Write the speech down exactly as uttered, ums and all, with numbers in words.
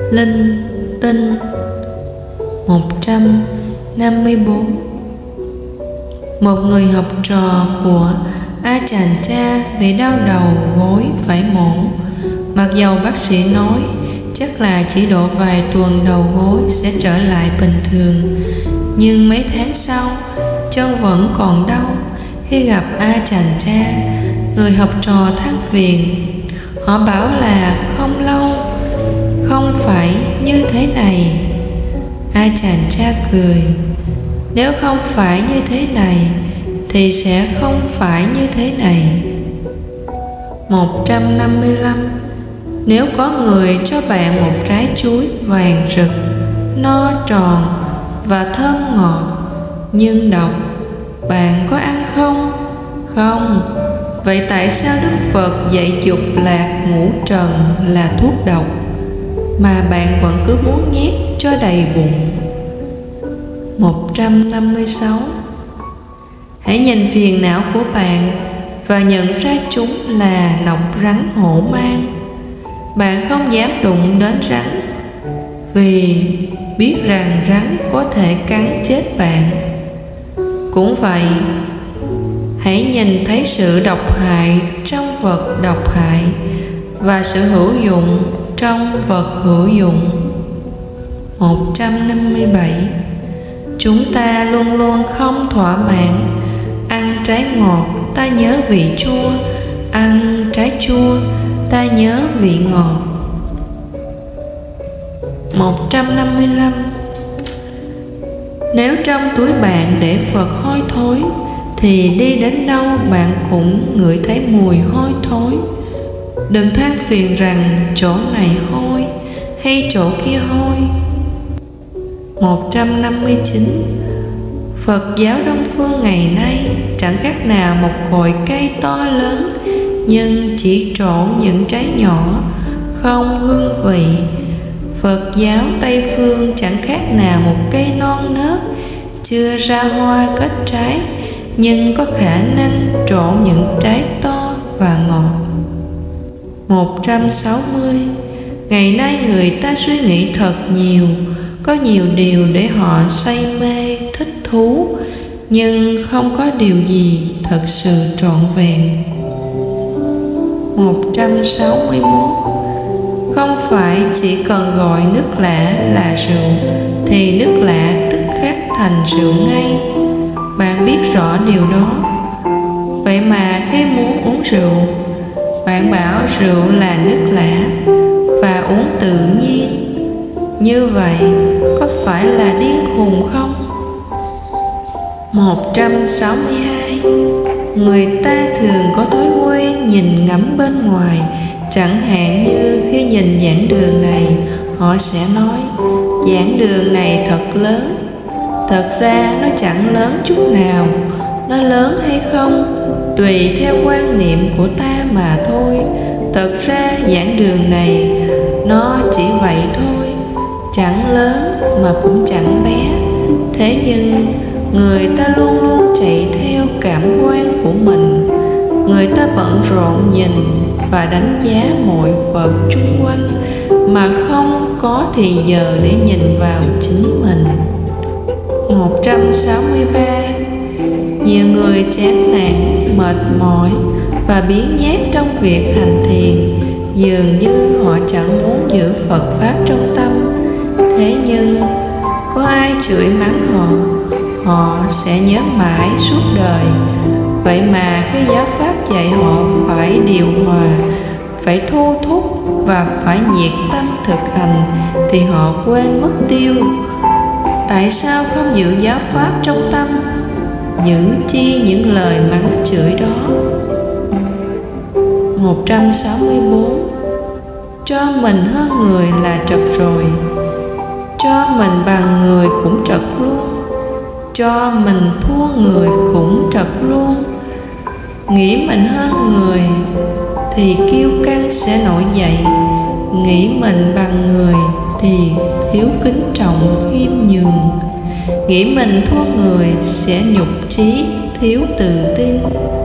Linh tinh. Một trăm năm mươi bốn. Một người học trò của A Chàng Cha bị đau đầu gối phải mổ. Mặc dầu bác sĩ nói chắc là chỉ độ vài tuần đầu gối sẽ trở lại bình thường, nhưng mấy tháng sau chân vẫn còn đau. Khi gặp A Chàng Cha, người học trò than phiền. Họ bảo là không lâu, không phải như thế này. A Chàng Cha cười. Nếu không phải như thế này thì sẽ không phải như thế này. Một trăm năm mươi lăm. Nếu có người cho bạn một trái chuối vàng rực, no tròn và thơm ngọt nhưng độc, bạn có ăn không? Không. Vậy tại sao Đức Phật dạy dục lạc ngũ trần là thuốc độc mà bạn vẫn cứ muốn nhét cho đầy bụng? Một trăm năm mươi sáu. Hãy nhìn phiền não của bạn và nhận ra chúng là nọc rắn hổ mang. Bạn không dám đụng đến rắn vì biết rằng rắn có thể cắn chết bạn. Cũng vậy, hãy nhìn thấy sự độc hại trong vật độc hại và sự hữu dụng trong vật hữu dụng. Một trăm năm mươi bảy. Chúng ta luôn luôn không thỏa mãn. Ăn trái ngọt ta nhớ vị chua, ăn trái chua ta nhớ vị ngọt. Một trăm năm mươi lăm. Nếu trong túi bạn để Phật hôi thối thì đi đến đâu bạn cũng ngửi thấy mùi hôi thối. Đừng than phiền rằng chỗ này hôi hay chỗ kia hôi. Một trăm năm mươi chín. Phật giáo Đông Phương ngày nay chẳng khác nào một cội cây to lớn nhưng chỉ trổ những trái nhỏ, không hương vị. Phật giáo Tây Phương chẳng khác nào một cây non nớt, chưa ra hoa kết trái nhưng có khả năng trổ những trái to và ngọt. Một trăm sáu mươi. Ngày nay người ta suy nghĩ thật nhiều, có nhiều điều để họ say mê, thích thú, nhưng không có điều gì thật sự trọn vẹn. Một trăm sáu mươi mốt. Không phải chỉ cần gọi nước lã là rượu thì nước lã tức khắc thành rượu ngay. Bạn biết rõ điều đó. Vậy mà khi muốn uống rượu, bạn bảo rượu là nước lã và uống tự nhiên. Như vậy có phải là điên khùng không? Một trăm sáu mươi hai. Người ta thường có thói quen nhìn ngắm bên ngoài. Chẳng hạn như khi nhìn giảng đường này, họ sẽ nói giảng đường này thật lớn. Thật ra nó chẳng lớn chút nào. Nó lớn hay không tùy theo quan niệm của ta mà thôi. Thật ra giảng đường này nó chỉ vậy thôi, chẳng lớn mà cũng chẳng bé. Thế nhưng người ta luôn luôn chạy theo cảm quan của mình. Người ta bận rộn nhìn và đánh giá mọi vật chung quanh mà không có thì giờ để nhìn vào chính mình. Một trăm sáu mươi ba. Nhiều người chán nản, mệt mỏi và biếng nhác trong việc hành thiền. Dường như họ chẳng muốn giữ Phật Pháp trong tâm. Thế nhưng có ai chửi mắng họ, họ sẽ nhớ mãi suốt đời. Vậy mà khi giáo Pháp dạy họ phải điều hòa, phải thu thúc và phải nhiệt tâm thực hành thì họ quên mất tiêu. Tại sao không giữ giáo Pháp trong tâm? Giữ chi những lời mắng chửi đó? Một trăm sáu mươi bốn. Cho mình hơn người là trật rồi. Cho mình bằng người cũng trật luôn. Cho mình thua người cũng trật luôn. Nghĩ mình hơn người thì kiêu căng sẽ nổi dậy. Nghĩ mình bằng người thì thiếu kính trọng khiêm nhường. Nghĩ mình thua người sẽ nhục chí thiếu tự tin.